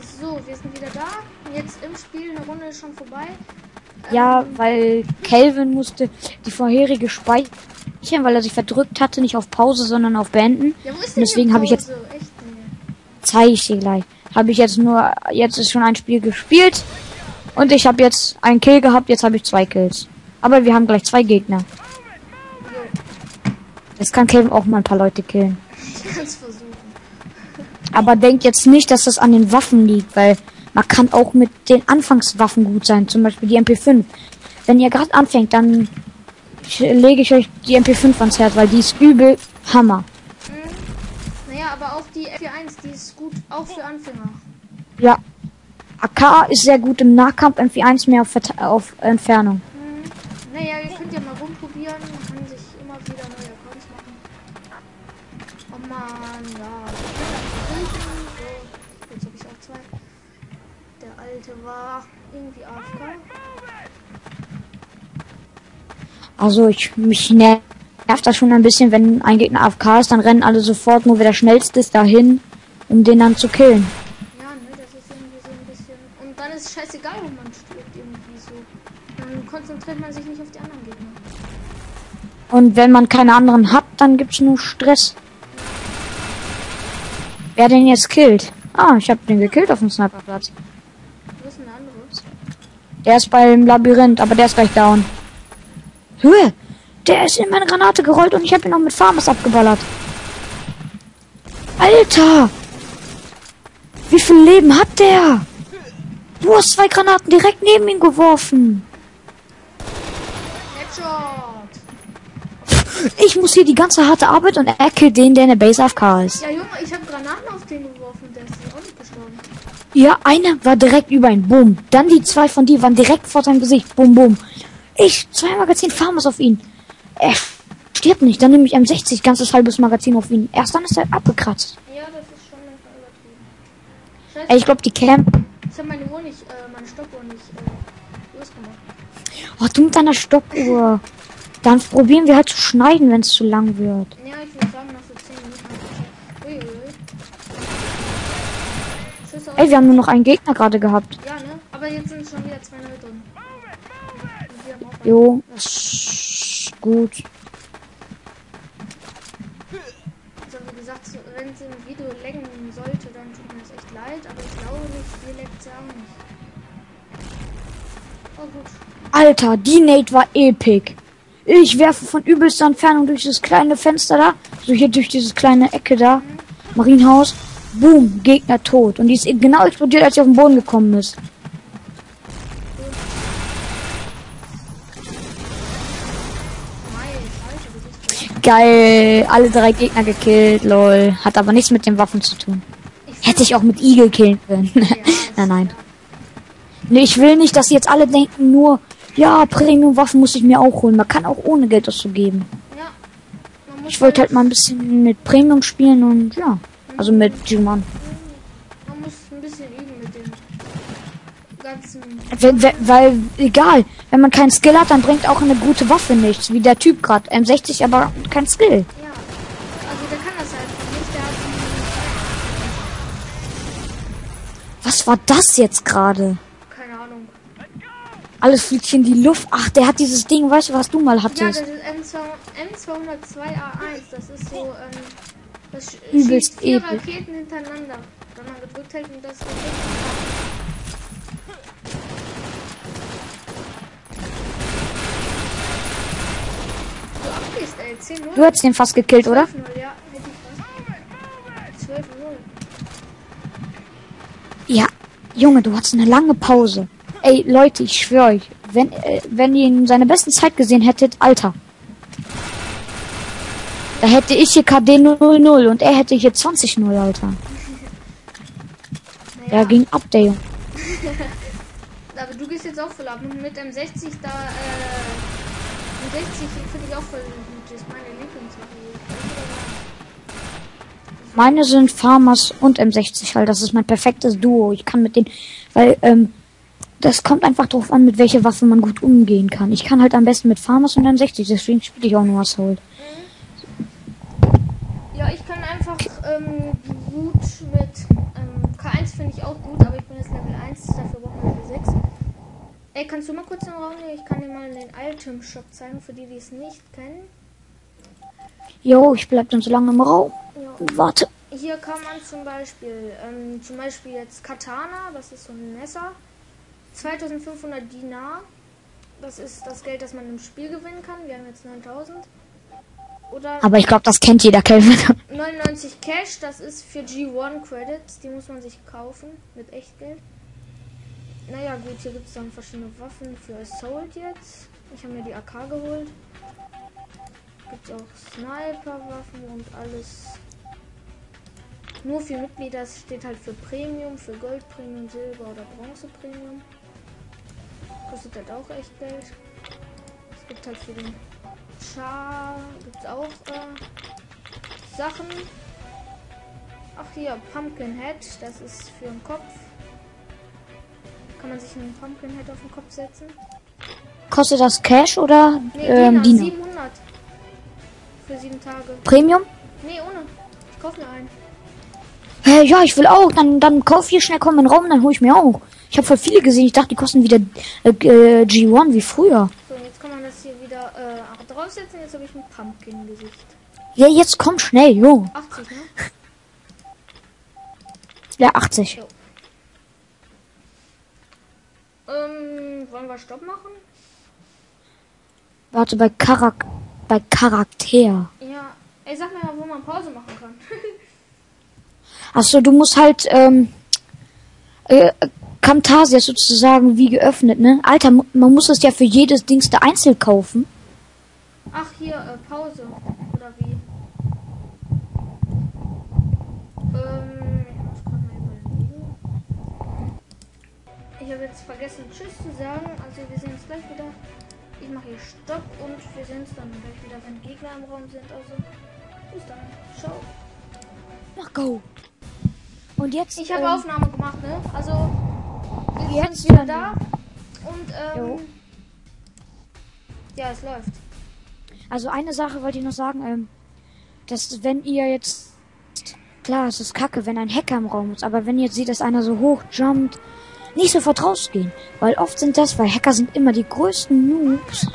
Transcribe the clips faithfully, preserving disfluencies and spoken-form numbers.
So, wir sind wieder da. Jetzt im Spiel, eine Runde ist schon vorbei. Ja, ähm, weil Kelvin musste die vorherige speichern, weil er sich verdrückt hatte, nicht auf Pause, sondern auf Beenden. Ja, wo ist Und denn deswegen die habe ich jetzt, Pause? Echt, nee. zeige ich dir gleich, habe ich jetzt nur, jetzt ist schon ein Spiel gespielt und ich habe jetzt einen Kill gehabt, jetzt habe ich zwei Kills. Aber wir haben gleich zwei Gegner. Jo, Jetzt kann Kelvin auch mal ein paar Leute killen. ich kann's versuchen. Aber denkt jetzt nicht, dass das an den Waffen liegt, weil man kann auch mit den Anfangswaffen gut sein, zum Beispiel die M P fünf. Wenn ihr gerade anfängt, dann lege ich euch die M P fünf ans Herz, weil die ist übel Hammer. Hm. Naja, aber auch die F eins, die ist gut, auch für Anfänger. Ja, A K ist sehr gut im Nahkampf, M P eins mehr auf, Verte- auf Entfernung. Hm. Naja, ihr könnt ja mal rumprobieren, man kann sich immer wieder neue Accounts machen. Oh man, ja. So, jetzt habe ich auch zwei. Der alte war irgendwie A F K. Also ich mich nervt das schon ein bisschen, wenn ein Gegner A F K ist, dann rennen alle sofort, nur wer der schnellste ist, dahin, um den dann zu killen. Ja, ne, das ist irgendwie so ein bisschen. Und dann ist es scheißegal, wo man stirbt, irgendwie so. Dann konzentriert man sich nicht auf die anderen Gegner. Und wenn man keine anderen hat, dann gibt's nur Stress. Wer den jetzt killt? Ah, ich habe den gekillt auf dem Sniperplatz. Wo ist denn der andere? Der ist beim Labyrinth, aber der ist gleich down. Höhe! Der ist in meine Granate gerollt und ich habe ihn noch mit Farmers abgeballert. Alter! Wie viel Leben hat der? Du hast zwei Granaten direkt neben ihn geworfen. Headshot! Ich muss hier die ganze harte Arbeit und er killt den, der in der Base A F K ist. Ja, Junge, ich habe Granaten auf den geworfen und der ist auch nicht gestorben. Ja, einer war direkt über ihn. Boom. Dann die zwei von dir waren direkt vor seinem Gesicht. Boom, boom. Ich, zwei Magazin Farmers auf ihn. Er stirbt nicht. Dann nehme ich M sechzig, ganzes halbes Magazin auf ihn. Erst dann ist er abgekratzt. Ja, das ist schon manchmal übertrieben. Scheiße, Ey, ich glaube, die Camp. ich habe meine Uhr nicht, äh, meine Stoppuhr nicht äh, losgemacht. Oh, du mit deiner Stoppuhr. Dann probieren wir halt zu schneiden, wenn es zu lang wird. Ja, ich würde sagen, nach so zehn Minuten. Uiuiui. Schüsse auf. Ey, wir haben nur noch einen Gegner gerade gehabt. Ja, ne? Aber jetzt sind schon wieder zwei neue drin. Und wir haben auch einen. Jo, das ist gut. Also wie gesagt, so, wenn es im Video lecken sollte, dann tut mir das echt leid, aber ich glaube nicht, hier leckt es ja auch nicht. Oh gut. Alter, die Nate war epic. Ich werfe von übelster Entfernung durch das kleine Fenster da, so hier durch dieses kleine Ecke da, Marienhaus. Boom, Gegner tot. Und die ist genau explodiert, als sie auf den Boden gekommen ist. Geil, alle drei Gegner gekillt, lol. Hat aber nichts mit den Waffen zu tun. Hätte ich auch mit Eagle killen können. nein, nein. Nee, ich will nicht, dass jetzt alle denken nur, ja, Premium-Waffen muss ich mir auch holen. Man kann auch ohne Geld auszugeben. Ja. Man muss Ich wollte halt mal ein bisschen mit Premium spielen und ja. Also mit G-Man. Man muss ein bisschen üben mit dem ganzen. Wenn, wenn, weil, egal, wenn man keinen Skill hat, dann bringt auch eine gute Waffe nichts. Wie der Typ gerade. M sechzig, aber kein Skill. Ja. Also der kann das einfach nicht. Der hat Was war das jetzt gerade? keine Ahnung. Alles fliegt in die Luft. Ach, der hat dieses Ding, weißt du, was du mal Ja, das hattest? ist M zweihundertzwei A eins. Das ist so, ähm, das sch- Übelst schießt vier episch. Raketen hintereinander. Wenn man gedrückt hält und das. Du abgehst, ey. zehn null. Du hättest den fast gekillt, oder? zwölf null, ja. Hätte ich fast. zwölf null. Ja. Junge, du hattest eine lange Pause. Ey, Leute, ich schwöre euch, wenn, äh, wenn ihr ihn in seiner besten Zeit gesehen hättet, Alter. Da hätte ich hier K D null null und er hätte hier zwanzig null, Alter. Naja, Der ging ab, der Junge. aber du gehst jetzt auch voll ab. Und mit M sechzig da, äh, M sechzig finde ich auch voll gut. Das ist meine Lieblingswaffe. Meine sind Farmers und M sechzig halt. Das ist mein perfektes Duo. Ich kann mit denen, weil, ähm, das kommt einfach drauf an, mit welcher Waffe man gut umgehen kann. Ich kann halt am besten mit Farmers und M sechzig, deswegen spiele ich auch nur Assault. Ja, ich kann einfach ähm, gut mit ähm, K eins finde ich auch auch gut, aber ich bin jetzt Level eins, dafür brauchen wir Level sechs. Ey, kannst du mal kurz in den Raum gehen? Ich kann dir mal den Item Shop zeigen, für die, die es nicht kennen. Jo, ich bleib dann so lange im Raum. Ja. Und warte. Hier kann man zum Beispiel, ähm, zum Beispiel jetzt Katana, das ist so ein Messer. zweitausendfünfhundert Dinar. Das ist das Geld, das man im Spiel gewinnen kann. Wir haben jetzt neuntausend. Oder Aber ich glaube, das kennt jeder, Kelvin. neunundneunzig Cash, das ist für G eins Credits. Die muss man sich kaufen mit Echtgeld. Naja gut, hier gibt es dann verschiedene Waffen für Assault jetzt. Ich habe mir die A K geholt. Gibt auch Sniper-Waffen und alles. Nur für Mitglieder, das steht halt für Premium, für Gold Premium, Silber oder Bronze Premium. Kostet halt auch echt Geld. Es gibt halt für den Char, gibt es auch äh, Sachen. Ach hier, Pumpkin Head, das ist für den Kopf. Kann man sich einen Pumpkin Head auf den Kopf setzen? Kostet das Cash oder Nee, ähm, Dinar, Dinar? siebenhundert. Für sieben Tage. Premium? Nee, ohne. Ich kaufe mir einen. Hey, ja, ich will auch. Dann, dann kauf hier schnell, komm in den Raum, dann hole ich mir auch. Ich habe voll viele gesehen. Ich dachte, die kosten wieder äh, äh, G eins wie früher. So, und jetzt kann man das hier wieder äh, draufsetzen. Jetzt habe ich ein Pumpkin-Gesicht. Ja, jetzt komm schnell, jo. achtzig, ne? Ja, achtzig. Jo. Ähm, wollen wir Stopp machen? Warte, bei Charak bei Charakter. Ja. Ey, sag mir mal, wo man Pause machen kann. Achso, du musst halt, ähm, äh, Camtasia sozusagen wie geöffnet, ne? Alter, mu- man muss es ja für jedes Dings da einzeln kaufen. Ach, hier, äh, Pause. Oder wie? Ähm, ich muss gerade mal überlegen. Ich habe jetzt vergessen, Tschüss zu sagen. Also, wir sehen uns gleich wieder. Ich mache hier Stopp und wir sehen uns dann gleich wieder, wenn Gegner im Raum sind. Also, bis dann. Ciao. Ach, go. Und jetzt, Ich habe ähm, Aufnahme gemacht, ne? Also, wir jetzt sind wieder dann- da. Und, ähm, Jo. ja, es läuft. Also eine Sache wollte ich noch sagen, ähm, dass wenn ihr jetzt, klar, es ist kacke, wenn ein Hacker im Raum ist, aber wenn ihr jetzt seht, dass einer so hoch jumpt, nicht sofort rausgehen, weil oft sind das, weil Hacker sind immer die größten Noobs.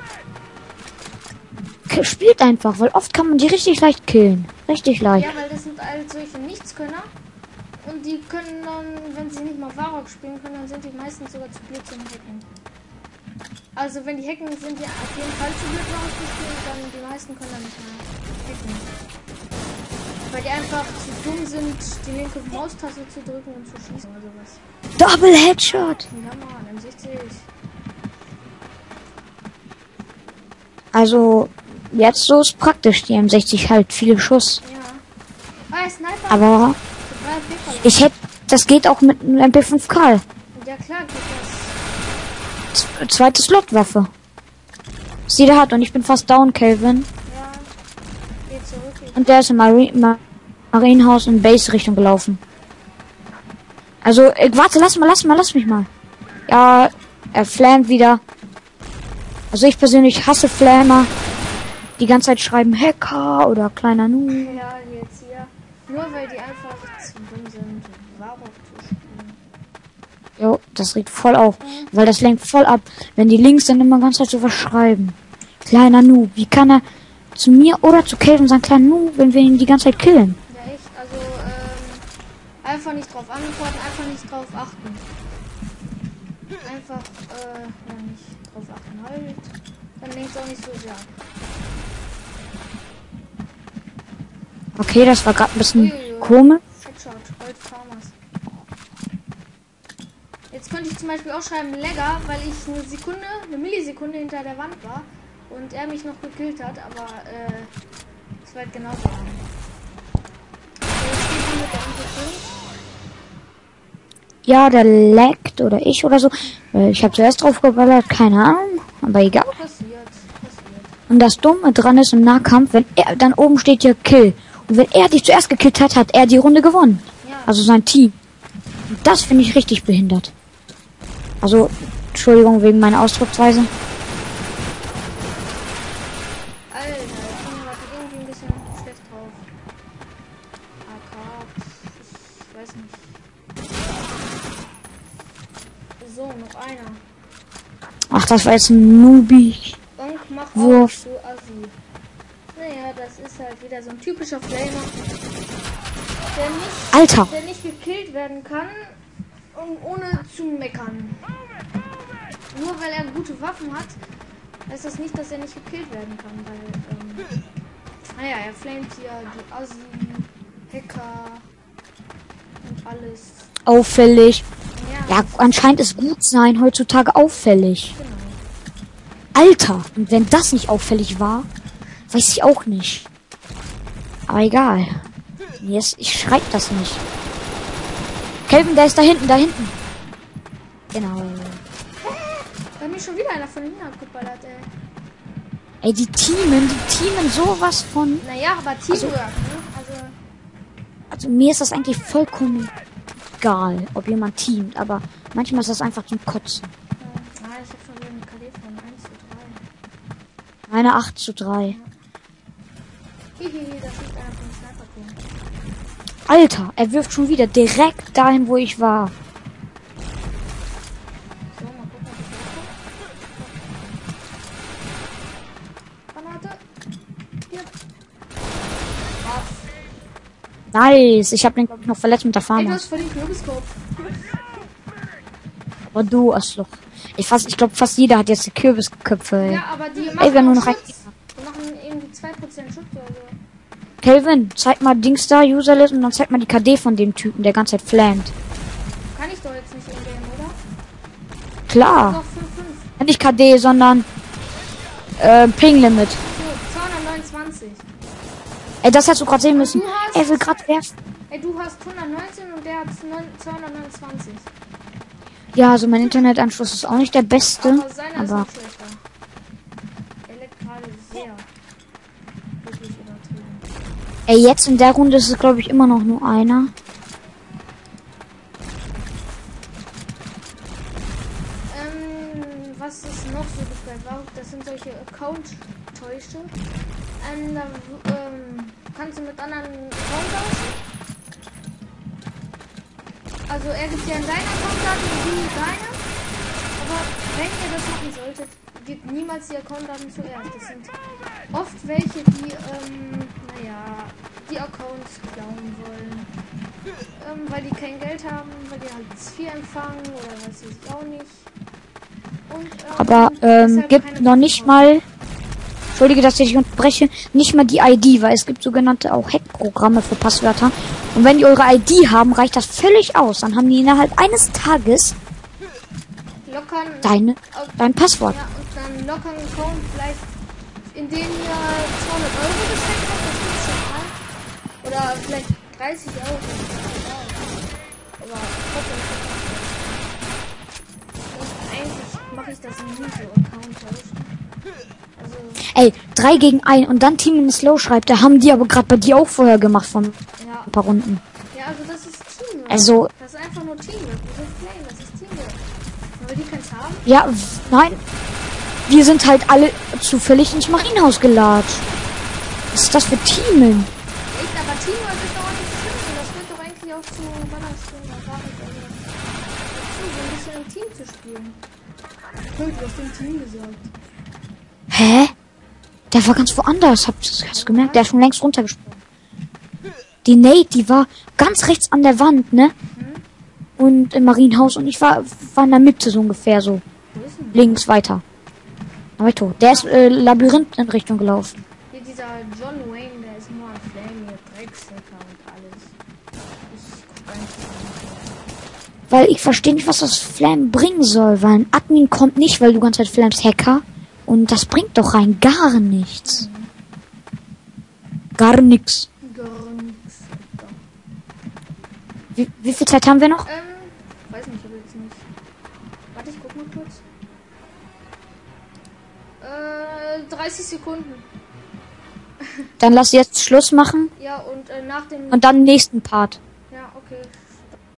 K- Spielt einfach, weil oft kann man die richtig leicht killen. Richtig leicht. Ja, weil das sind all solche Nichtskönner. Und die können dann, wenn sie nicht mal Varrock spielen können, dann sind die meistens sogar zu blöd zum Hacken. Also wenn die hacken, sind die auf jeden Fall zu blöd Varrock zu spielen, dann die meisten können dann nicht mehr hacken. Weil die einfach zu dumm sind, die linke Maustaste zu drücken und zu schießen oder sowas. Double Headshot. Ja Mann, M sechzig. Also, jetzt so ist praktisch, die M sechzig halt viele Schuss. Ja. Ah, Sniper. Aber Drei P V. ich hätte, das geht auch mit einem M P fünf K. Ja klar geht das. Z- Zweite Slotwaffe. Was jeder hat und ich bin fast down, Calvin. Ja. Geht zurück. Geht. Und der ist im Mari Ma Marienhaus in Base-Richtung gelaufen. Also, äh, warte, lass mal, lass mal, lass mich mal. Ja, er flammt wieder. Also ich persönlich hasse Flammer. Die ganze Zeit schreiben Hacker oder kleiner Noob. Ja, jetzt hier. Nur weil die einfach zu dumm sind, Varrock zu spielen. Jo, das regt voll auf. Weil das lenkt voll ab. Wenn die Links dann immer ganz Zeit so was schreiben. Kleiner Noob. Wie kann er zu mir oder zu Calvin sagen, kleiner Noob, wenn wir ihn die ganze Zeit killen? Ja, echt. Also, ähm, einfach nicht drauf antworten, einfach nicht drauf achten. Einfach, äh, ja, nicht drauf achten halt. Dann lenkt es auch nicht so sehr ab. Okay, das war gerade ein bisschen Uiuiui. komisch. Headshot, Gold Farmers. Jetzt könnte ich zum Beispiel auch schreiben Lagger, weil ich eine Sekunde, eine Millisekunde hinter der Wand war und er mich noch gekillt hat, aber äh, es war halt genauso lang. So, jetzt steht hier mit der M P fünf. Ja, der laggt oder ich oder so. Äh, Ich habe zuerst drauf geballert, keine Ahnung. Aber egal. Passiert, passiert. Und das Dumme dran ist im Nahkampf, wenn er, dann oben steht ja Kill. Und wenn er dich zuerst gekillt hat, hat er die Runde gewonnen. Ja. Also sein Team. Und das finde ich richtig behindert. Also, Entschuldigung wegen meiner Ausdrucksweise. Alter, ich bin aber irgendwie ein bisschen schlecht drauf. A K, ich weiß nicht. So, noch einer. Ach, das war jetzt ein Nubi. Onk, mach Wurf. auf, du Assi. Naja, das ist halt wieder so ein typischer Flamer, der nicht, Alter. der nicht gekillt werden kann, und ohne zu meckern. Nur weil er gute Waffen hat, heißt das nicht, dass er nicht gekillt werden kann, weil, ähm, naja, er flamet hier die Assi, Hacker und alles. Auffällig. Ja, Ja, anscheinend ist gut sein heutzutage auffällig. genau. Alter, und wenn das nicht auffällig war, weiß ich auch nicht. Aber egal. Yes, ich schreib das nicht. Kelvin, der ist da hinten, da hinten. Genau. Da hat mich schon wieder einer von hinten abgeballert, ey. Ey, die Teamen, die Teamen sowas von... Naja, aber Teamwork, ne? Also, Also mir ist das eigentlich vollkommen egal, ob jemand teamt, aber manchmal ist das einfach zum Kotzen. äh, ah, ich hab schon wieder eine K D von eins zu drei. Meine acht zu drei. Hihihi, das ist einer von Sniper King. Alter, er wirft schon wieder direkt dahin, wo ich war. So, mal gucken, ob ich das Granate. Hier. Was? Nice, ich habe den glaub ich noch verletzt mit der Ey, du Farmer. hast voll den Kürbiskopf. Aber du, Arschloch. Ich fast, ich glaube fast jeder hat jetzt die Kürbisköpfe. Ey. Ja, aber die Ey, machen wir nur auch noch ein. Schutz. Die machen irgendwie zwei Prozent Schutz oder so. Kelvin, zeig mal Dings da, Userlist und dann zeig mal die K D von dem Typen, der ganze Zeit flammt. Kann ich doch jetzt nicht in Game, oder? Klar. Doch, fünf fünf. Nicht K D, sondern äh, Ping Limit. So, zweihundertneunundzwanzig. Ey, das hast du gerade sehen müssen. Du hast- Er will gerade werfen. Ey, du hast hundertneunzehn und der hat zweihundertneunundzwanzig. Ja, also mein Internetanschluss ist auch nicht der beste. Aber seiner ist Aber noch schlechter. Er leckt gerade sehr. Wirklich übertrieben. ey, jetzt in der Runde ist es glaube ich immer noch nur einer. Ähm, was ist noch so gefällt? Warum- Das sind solche Account-Täusche. Ähm, da, ähm, kannst du mit anderen Account tauschen? Also er gibt ja in deinen Accountdaten und du deine. Aber wenn ihr das machen solltet, gebt niemals die Accountdaten zuerst. Das sind oft welche, die, ähm, naja, die Accounts klauen wollen. Ähm, weil die kein Geld haben, weil die halt Hartz vier empfangen oder weiß ich auch nicht. Und, ähm, Aber ähm, deshalb gibt keine noch nicht Waffen mal, entschuldige, dass ich unterbreche, nicht mal die I D, weil es gibt sogenannte auch Hackprogramme für Passwörter. Und wenn die eure I D haben, reicht das völlig aus. Dann haben die innerhalb eines Tages lockern. deine, auf- dein Passwort. Ja, und dann lockern einen Account vielleicht, in den ihr zweihundert Euro gesteckt habt, das ist schon mal. Oder vielleicht dreißig Euro. Das ist egal. Aber trotzdem ist das und eigentlich mache ich das nie so Account tauschen. Also, Ey, drei gegen ein und dann Team in Slow schreibt, da haben die aber gerade bei dir auch vorher gemacht von ja. ein paar Runden. Ja, also das ist Teamwork. Also- Das ist einfach nur Teamwork. Wir sind Flame, das ist Teamwork. Aber die keins haben? Ja, w- nein. Wir sind halt alle zufällig ins Marienhaus gelatscht. Was ist das für Teamen? Echt, aber Teamwork ist doch auch nicht schlimm. Und das wird doch eigentlich auch zu Ballaststellen oder Wahrheit oder dazu, so ein bisschen im Team zu spielen. Cool, du hast dem Team gesagt. Hä? Der war ganz woanders. Habt hast du gemerkt? Der ist schon längst runtergesprungen. Die Nate, die war ganz rechts an der Wand, ne? Und im Marienhaus und ich war, war in der Mitte so ungefähr so. Wo ist denn? Links weiter. Aber ich tot. Der ist äh, Labyrinth in Richtung gelaufen. Hier dieser John Wayne, der ist nur ein Flame, hier Drecksäcker und alles. Ich guck gar nicht rein. Weil ich verstehe nicht, was das Flam bringen soll. Weil ein Admin kommt nicht, weil du ganze Zeit Flams Hacker. Und das bringt doch rein gar nichts. Gar nichts. Gar nichts. Alter. Wie, wie viel Zeit haben wir noch? Ähm, weiß nicht, aber jetzt nicht. Warte, ich guck mal kurz. Äh, dreißig Sekunden. Dann lass jetzt Schluss machen Ja, und äh, nach dem und dann nächsten Part.